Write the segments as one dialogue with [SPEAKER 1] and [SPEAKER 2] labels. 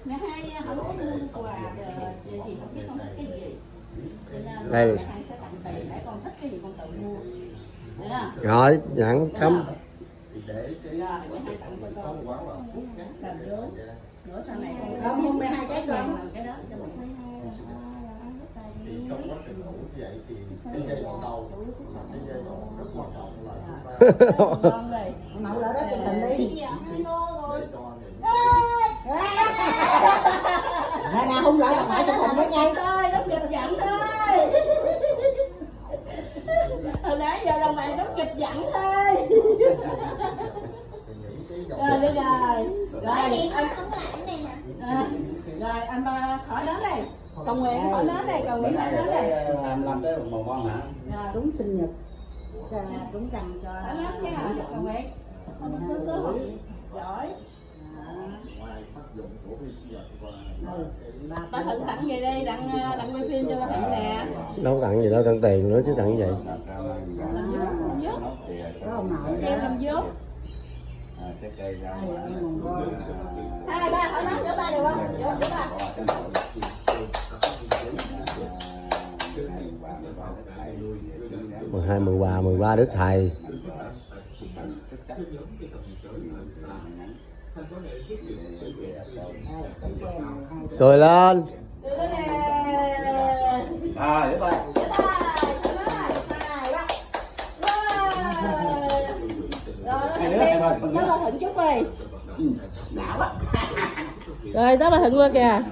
[SPEAKER 1] Mẹ hai không có mua quà gì không biết con thích cái gì. Cho nên
[SPEAKER 2] đây.
[SPEAKER 1] mẹ hai sẽ tặng tiền để con thích cái gì con tự mua.
[SPEAKER 2] Rồi, nhận cắm.
[SPEAKER 1] Rồi, mẹ hai tặng cho con làm dấu. Nữa sau này con mua mẹ hai cái con làm cái đó cho mẹ.
[SPEAKER 3] Thì trong quá trình ngủ vậy thì cái giai đoạn đầu là cái giai đoạn rất quan trọng là
[SPEAKER 1] Ngon rồi.
[SPEAKER 4] Mậu lỡ đó chụp hình đi. Nè không lại là phải chụp hình với ngay
[SPEAKER 1] thôi, đóng kịch giận thôi. Hồi nãy giờ là bạn đóng kịch giận thôi. Rồi được rồi. Rồi anh không lại cái này nè. Rồi anh khỏi đó này. Cầu nguyện khỏi đó này, cầu nguyện khỏi đó này.
[SPEAKER 3] làm cái màu con hả?
[SPEAKER 4] Đúng sinh nhật. Đúng cần cho
[SPEAKER 1] Anh lắm nha, cầu nguyện. Không sớm giỏi.
[SPEAKER 3] Ngoài tác dụng của vi sinh vật và
[SPEAKER 1] Bà Thận tặng về đây, đặng quay phim cho bà Thận nè.
[SPEAKER 2] Đâu tặng gì đâu, tặng tiền nữa chứ tặng vậy.
[SPEAKER 1] Làm dốt, em làm dốt.
[SPEAKER 3] trái cây ra
[SPEAKER 1] Hai ba khỏi nói nữa ba được không? Được ba.
[SPEAKER 2] 12, 13 Đức Thầy. Cười lên.
[SPEAKER 3] Rồi, ba.
[SPEAKER 1] Đó bà Thận chút đi. Rồi đó bà Thận qua kìa.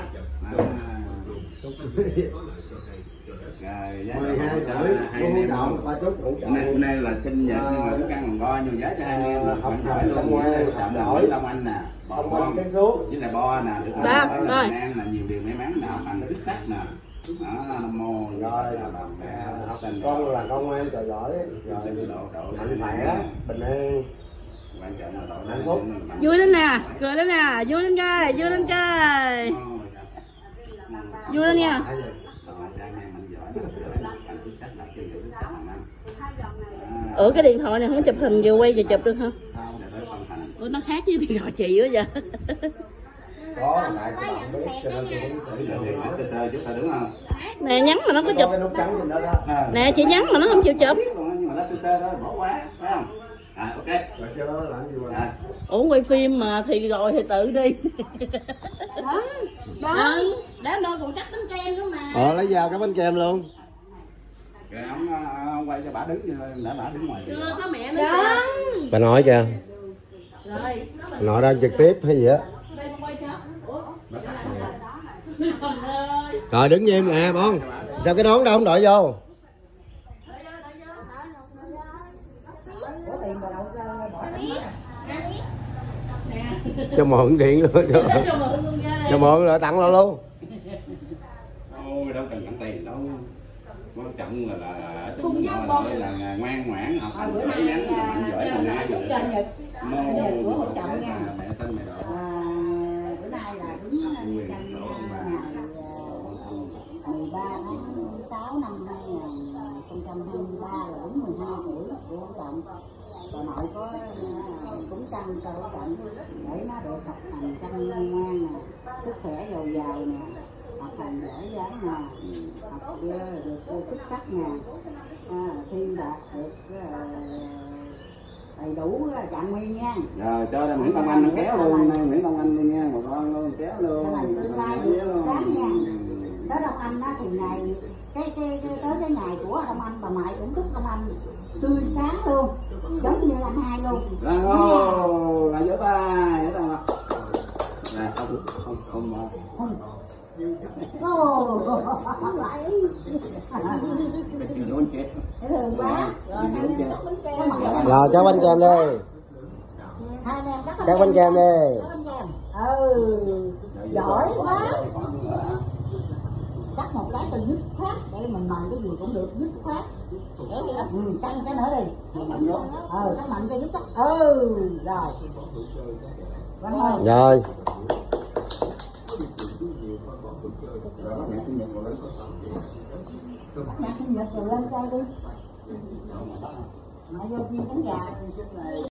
[SPEAKER 2] 12 tuổi,
[SPEAKER 3] Hôm nay là sinh nhật nhưng mà cái căn còn bo nhưng giá cho hai anh em là không giỏi luôn. Trọng giỏi Long Anh nè, bò con với lại bo nè, được
[SPEAKER 1] Ba,
[SPEAKER 3] rồi. Là nhiều điều may mắn nè, học hành xuất sắc nè. Nam mô
[SPEAKER 2] rồi học thành con là con ngoan trò giỏi rồi mạnh khỏe bình an
[SPEAKER 3] quan trọng là độ
[SPEAKER 2] hạnh phúc.
[SPEAKER 1] Vui lên nè, cười lên nè, vui lên coi, vui lên coi. Vui lên nha. Cái điện thoại này không chụp hình vừa quay vừa chụp được không? Nó khác với điện thoại chị quá vậy.
[SPEAKER 2] Có lại các bạn biết cho nên tôi cũng
[SPEAKER 3] đúng không?
[SPEAKER 1] Nè nhắn mà nó có chụp. Nè chị nhắn mà nó không chịu chụp. Ủa quay phim mà thì rồi thì tự đi. Đó. Đó nó còn cắt bánh kem nữa mà.
[SPEAKER 2] Lấy dao cái bánh kem luôn.
[SPEAKER 3] Rồi ông quay cho bà đứng để bà đứng ngoài.
[SPEAKER 1] Chưa có mẹ nữa. Đó.
[SPEAKER 2] Bà nội kìa.
[SPEAKER 1] Rồi.
[SPEAKER 2] Nội đang trực tiếp hay gì á? Rồi đứng im nè bon. Sao cái nón đâu không đội vô? Cho mượn điện luôn. Cho mượn lại tặng luôn.
[SPEAKER 3] Ôi đâu cần tặng tiền đâu. Quan trọng là ở trong nội là ngoan ngoãn học hành giỏi nhắn mạnh giỏi là ngay rồi.
[SPEAKER 4] của chồng nha.
[SPEAKER 3] Mẹ thân mẹ độ.
[SPEAKER 4] Bữa nay là đúng ngày 13 tháng 6 năm 2023 là đúng 12 tuổi của ông Trọng. Bà nội có cũng căng cho ông Trọng để nó được học hành chăm ngoan nè, sức khỏe dồi dào nè, học hành giỏi giang nè, học được xuất sắc nè, thi đạt được đầy đủ trạng nguyên nha.
[SPEAKER 3] Rồi cho đây Nguyễn Công Anh nó kéo luôn, Nguyễn Công Anh đi nha, một con luôn kéo luôn.
[SPEAKER 4] Cái này tương lai được sáng nha. Tới Đông Anh á thì ngày tới cái ngày của Đông Anh bà ngoại cũng chúc Đông Anh tươi sáng luôn, giống như anh hai luôn.
[SPEAKER 3] Rồi là vỗ tay, vỗ tay. Nè không. Luôn chết.
[SPEAKER 4] Thường quá.
[SPEAKER 2] Rồi cho bánh kem đi. Các bánh kem đi.
[SPEAKER 4] Giỏi quá. Cắt một cái cho dứt khoát để mình làm cái gì cũng được dứt khoát. Cắt cái nữa đi. Cắt mạnh cho dứt khoát. Rồi.
[SPEAKER 2] Rồi.
[SPEAKER 4] Nhạc sinh nhật rồi lên coi đi. Mẹ vô chiên cánh gà.